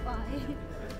fai?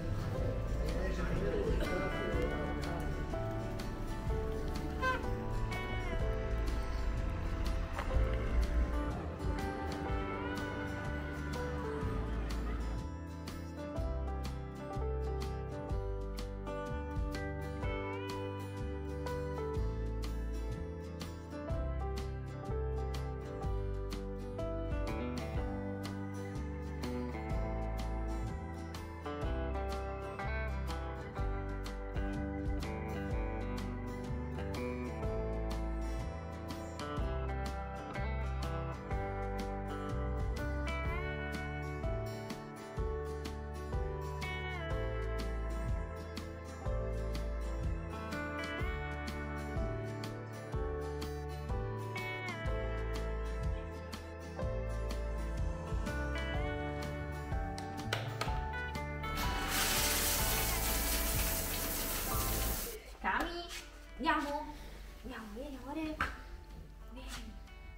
Cami, andiamo, vieni amore, vieni,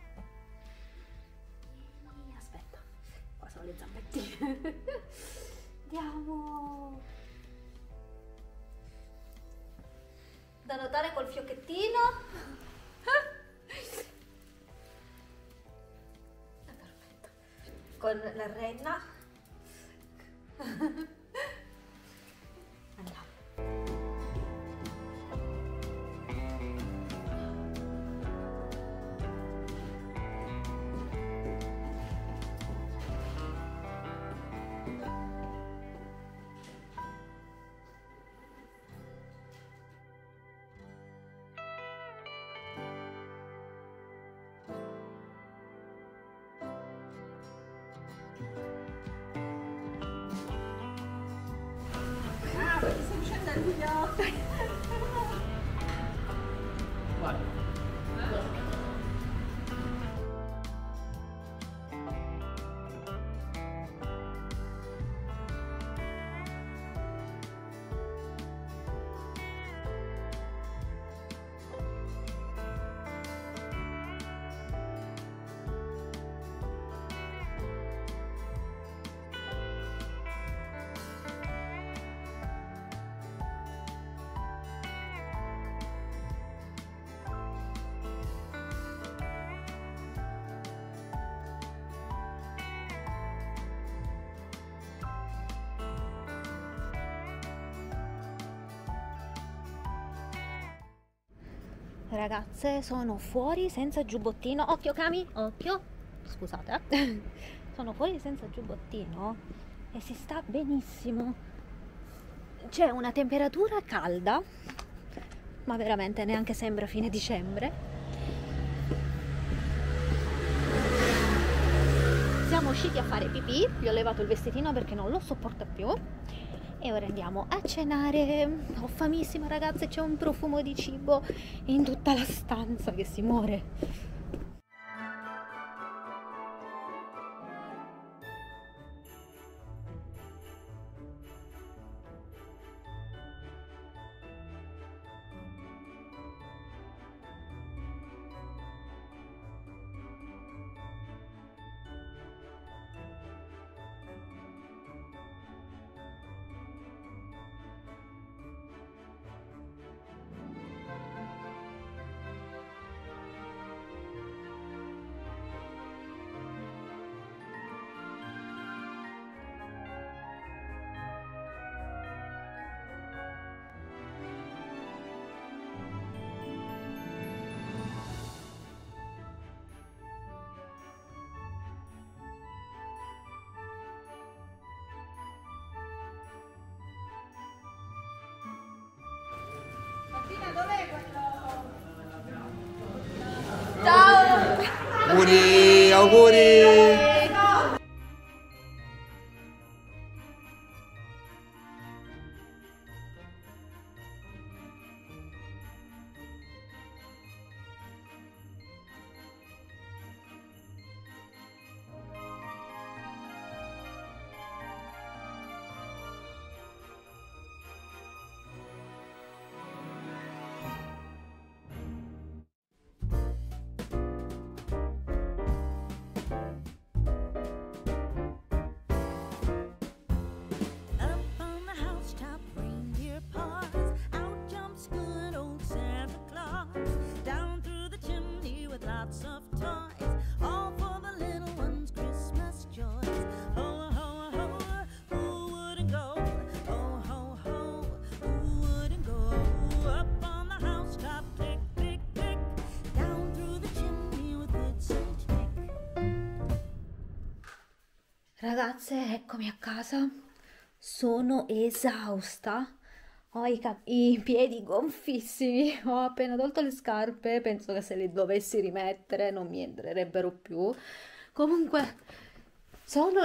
aspetta, qua sono le zampettine, andiamo, da notare col fiocchettino, perfetto, con la renna, andiamo. Perché stai scendendo via? Guarda. Ragazze, sono fuori senza giubbottino. Occhio Cami, occhio. Scusate, sono fuori senza giubbottino e si sta benissimo. C'è una temperatura calda, ma veramente neanche sembra fine dicembre. Siamo usciti a fare pipì, gli ho levato il vestitino perché non lo sopporta più. E ora andiamo a cenare. Ho famissima ragazze, c'è un profumo di cibo in tutta la stanza che si muore. Dov'è quello? Ciao! Auguri, auguri! Ragazze, eccomi a casa. Sono esausta. Ho i piedi gonfissimi. Ho appena tolto le scarpe. Penso che se le dovessi rimettere non mi entrerebbero più. Comunque, sono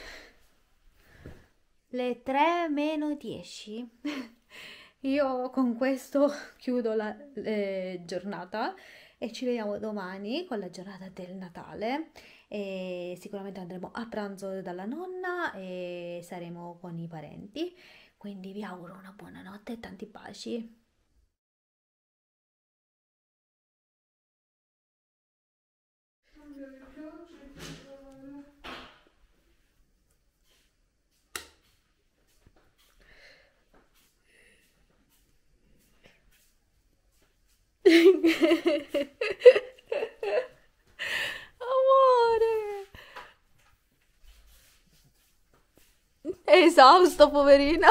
le 3 meno 10. Io con questo chiudo la giornata e ci vediamo domani con la giornata del Natale e sicuramente andremo a pranzo dalla nonna e saremo con i parenti. Quindi vi auguro una buona notte e tanti baci. Amore, è esausto, poverina.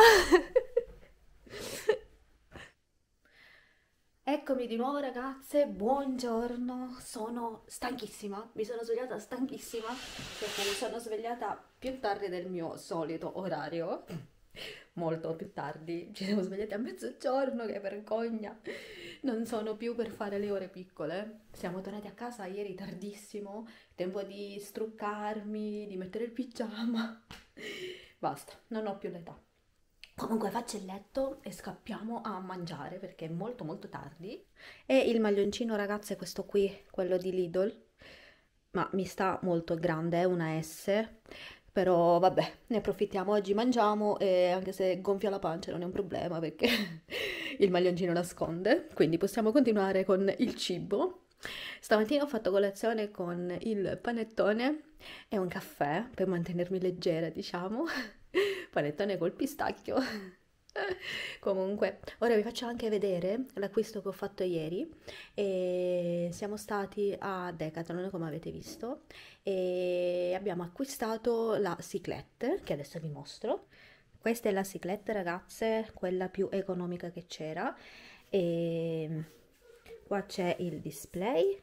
Eccomi di nuovo ragazze, buongiorno, sono stanchissima, mi sono svegliata stanchissima perché mi sono svegliata più tardi del mio solito orario, molto più tardi, ci siamo svegliati a mezzogiorno, che vergogna, non sono più per fare le ore piccole, siamo tornati a casa ieri tardissimo, tempo di struccarmi, di mettere il pigiama, basta, non ho più l'età. Comunque faccio il letto e scappiamo a mangiare perché è molto molto tardi. E il maglioncino, ragazze, è questo qui, quello di Lidl, ma mi sta molto grande, è una S, però vabbè, ne approfittiamo, oggi mangiamo e anche se gonfia la pancia non è un problema perché il maglioncino nasconde, quindi possiamo continuare con il cibo. Stamattina ho fatto colazione con il panettone e un caffè per mantenermi leggera, diciamo. Panettone col pistacchio. Comunque, ora vi faccio anche vedere l'acquisto che ho fatto ieri. E siamo stati a Decathlon, come avete visto, e abbiamo acquistato la cyclette, che adesso vi mostro. Questa è la cyclette, ragazze, quella più economica che c'era. E qua c'è il display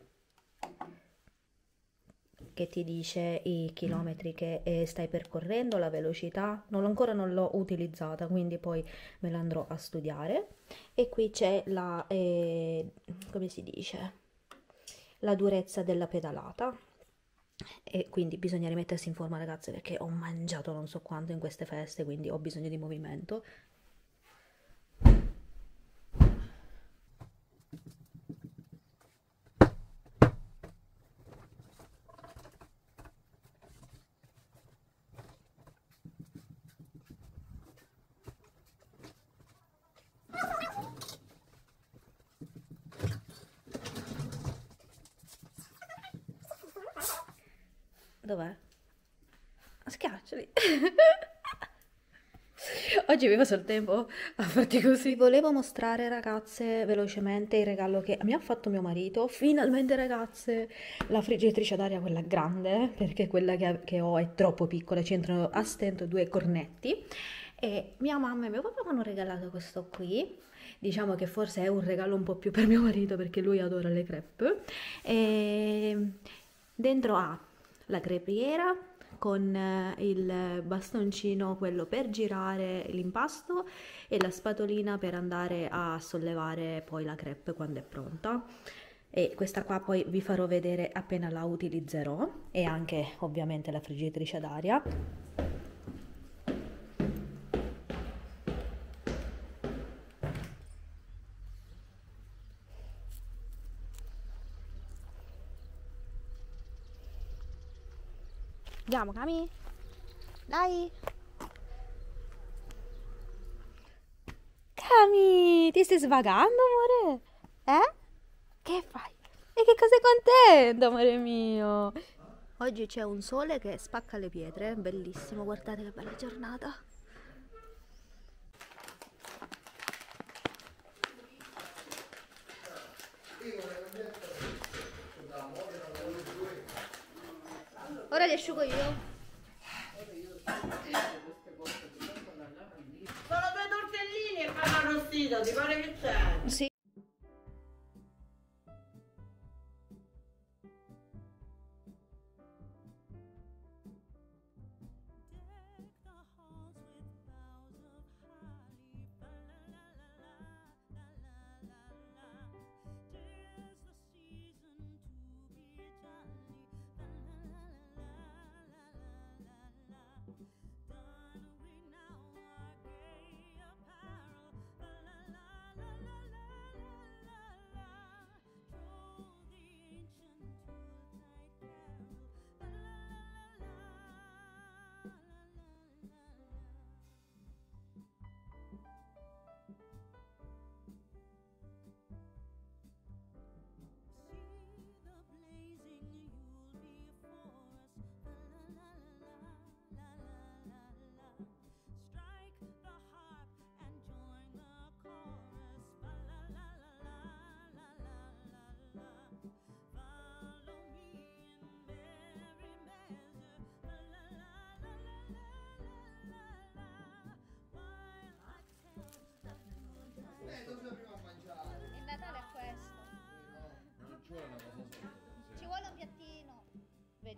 che ti dice i chilometri che stai percorrendo, la velocità. Ancora non l'ho utilizzata, quindi poi me la andrò a studiare. E qui c'è la, come si dice, la durezza della pedalata. E quindi bisogna rimettersi in forma, ragazze, perché ho mangiato non so quanto in queste feste, quindi ho bisogno di movimento. Dov'è? Schiacciali. Oggi avevo solo tempo a farti così. Vi volevo mostrare, ragazze, velocemente il regalo che mi ha fatto mio marito. Finalmente, ragazze, la friggitrice d'aria, quella grande, perché quella che ho è troppo piccola, ci entrano a stento due cornetti. E mia mamma e mio papà mi hanno regalato questo qui. Diciamo che forse è un regalo un po' più per mio marito perché lui adora le crepe. E dentro ha la crepiera con il bastoncino, quello per girare l'impasto, e la spatolina per andare a sollevare poi la crepe quando è pronta. E questa qua poi vi farò vedere appena la utilizzerò, e anche ovviamente la friggitrice d'aria. Andiamo, Cami? Dai! Cami, ti stai svagando, amore? Eh? Che fai? E che cosa sei contento, amore mio? Oggi c'è un sole che spacca le pietre, bellissimo, guardate che bella giornata. Ora li asciugo io. Sono due tortellini e panno arrostito, ti pare che c'è? Sì.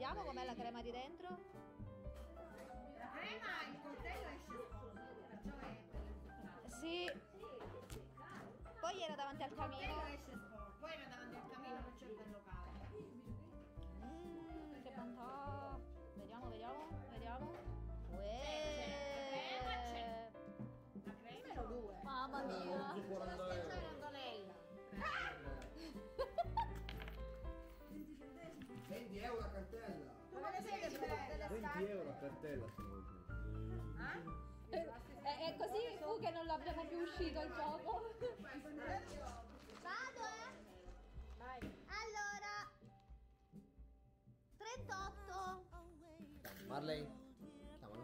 Vediamo com'è la crema di dentro. La crema, il coltello esce perciò è Sì. Poi era davanti al il camino. coltello esce sporco, poi era davanti al camino, non c'è bello caldo. Che bontà. Vediamo, vediamo, vediamo. La crema ero due. Mamma mia. Rondonella. 20 euro a cartella. Tu come sei che delle 20 euro a cartella sono. È così fu che non l'abbiamo più uscito il gioco. Vado, Vai. Allora. 38. Marley, chiamalo.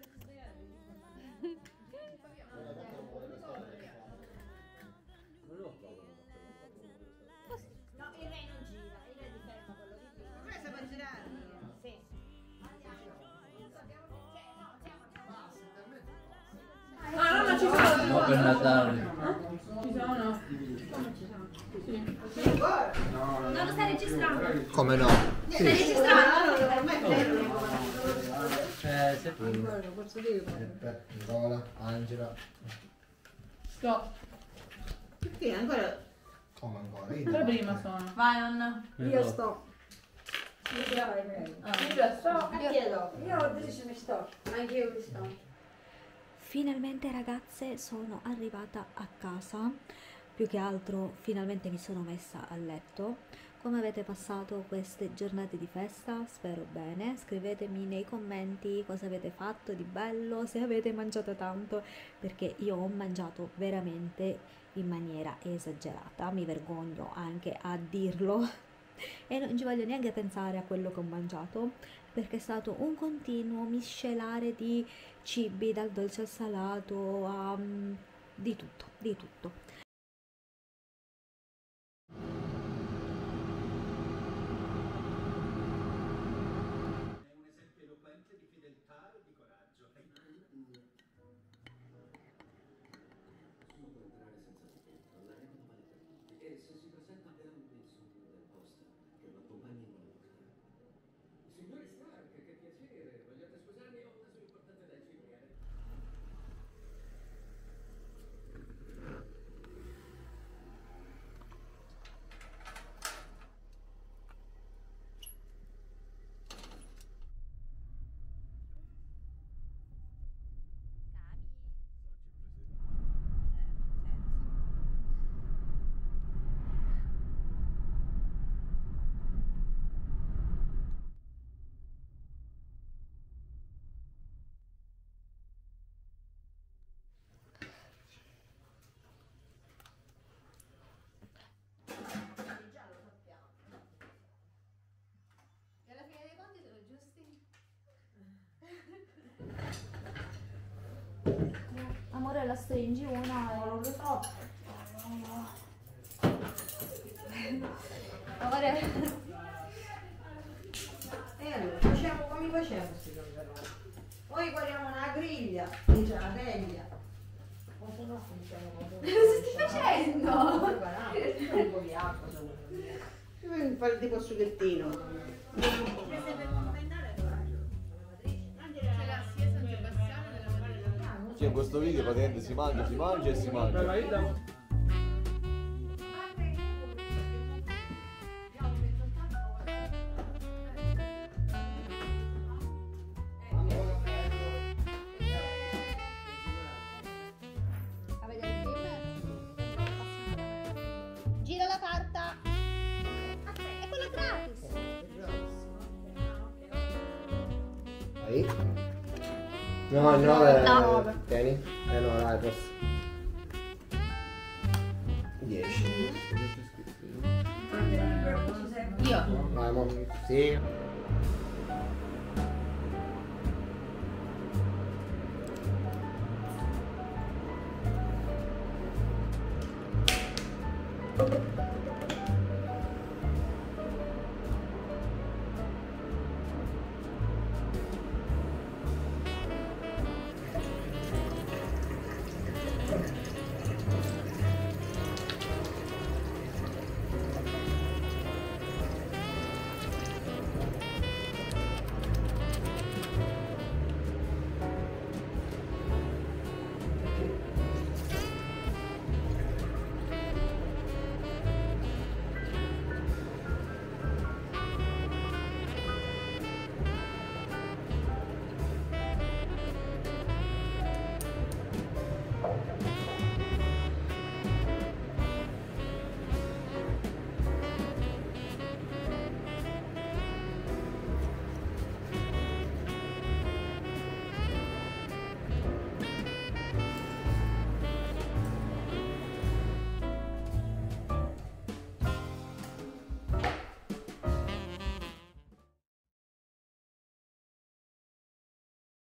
No, il re non gira, il re ti ferma quello di prima. Ma questo può girare? Sì. Andiamo. No, per Natale. Non lo stai registrando? Come no? Stai registrando? Se Nicola, Angela. Stop. Perché ancora? Come ancora? Tre prima sono. Vai Anna. Io sto. Io sto. chiedo. Io adesso mi sto, anche io mi sto. Finalmente ragazze sono arrivata a casa, più che altro finalmente mi sono messa a letto. Come avete passato queste giornate di festa? Spero bene, scrivetemi nei commenti cosa avete fatto di bello, se avete mangiato tanto, perché io ho mangiato veramente in maniera esagerata, mi vergogno anche a dirlo e non ci voglio neanche pensare a quello che ho mangiato, perché è stato un continuo miscelare di cibi, dal dolce al salato, a di tutto, di tutto. È un esempio eloquente di fedeltà e di coraggio. Nessuno può entrare senza supporto, andremo domani per e se si presenta abbiamo un Wilson del posto che lo accompagni in una porta. Signore Stark, che piacere, vogliate scusarmi, ho un caso importante da eseguire. Già lo sappiamo. E alla fine dei conti sono giusti? Amore, la stringi una Non lo so. Amore, E allora, facciamo come facciamo questi calderoni? Poi guardiamo una griglia, dice una teglia. O se no facciamo come cosa stai facendo? un po' di acqua solo. Io voglio fare tipo sughettino. Questo è per commentare c'è la sia San Sebastiano della Madonna. Sì, in questo video praticamente si mangia e si mangia. a vedere il film? Gira la carta. È quella gratis. Vai. No, il 9 No. tieni. No, dai, forse. 10. Io. Vai, mo. Sì.